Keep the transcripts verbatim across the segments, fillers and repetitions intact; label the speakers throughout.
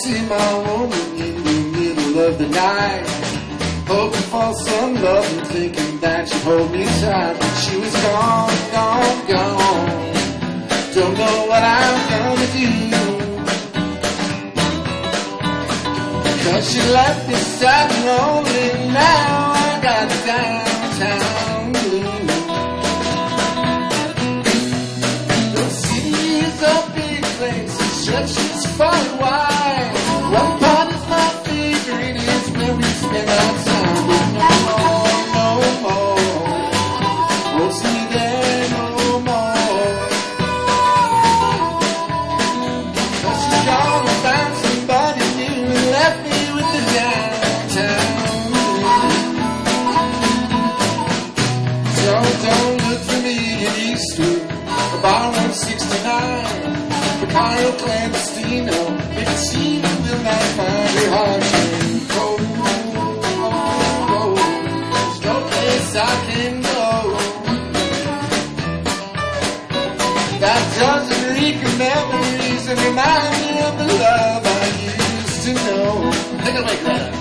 Speaker 1: see my woman in the middle of the night, hoping for some love and thinking that she'd hold me tight. But she was gone, gone, gone. Don't know what I'm gonna do, 'cause she left me sad and lonely. Now I got downtown blue. The city is a big place, it stretches far and wide. One part is my favorite, is where we spend our time. But no more, no more, won't see you there no more. 'Cause she's gone and found somebody new and left me with the downtown blue. So don't look for me in Eastwood, or Bar one sixty-nine, or Cairo Clandestino. If you see me, will not find your heart turning cold. There's no place I can go that doesn't reek of memories and remind me of the love I used to know. Take it like that.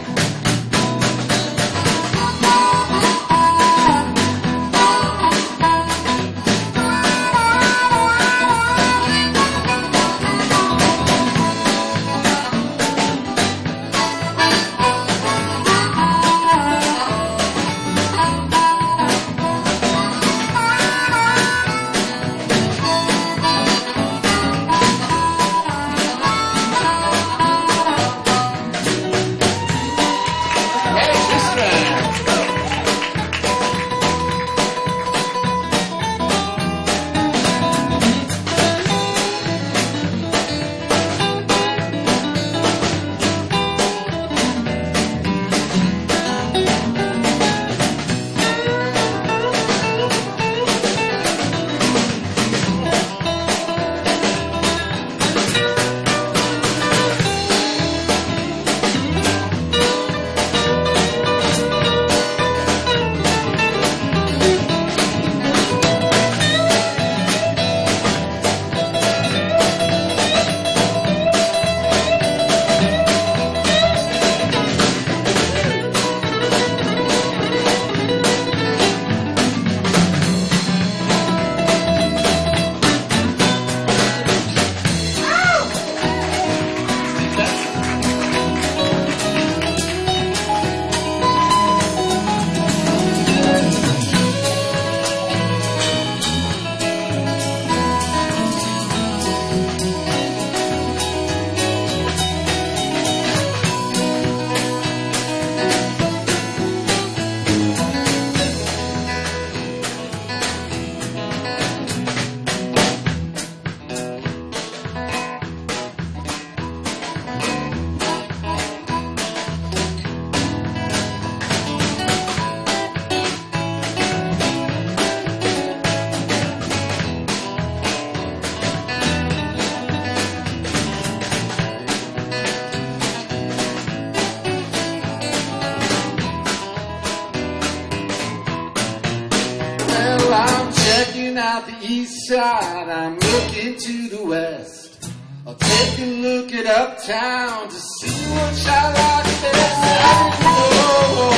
Speaker 1: I'm checking out the east side, I'm looking to the west. I'll take a look at uptown to see what I like best. I didn't know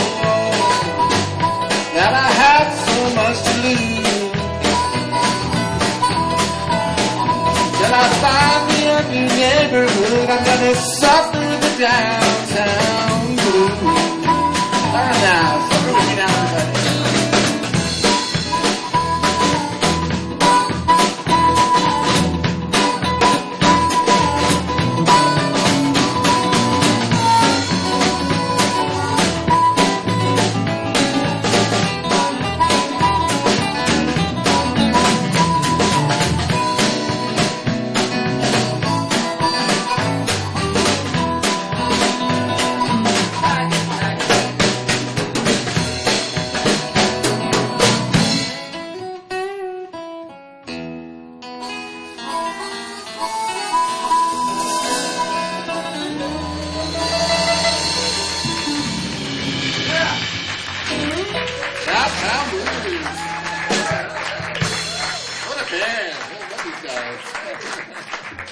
Speaker 1: that I had so much to lose till I find me a new neighborhood. I'm gonna suffer the downtown blues. Alright now, suffer with me now, everybody. What a band. I love these guys.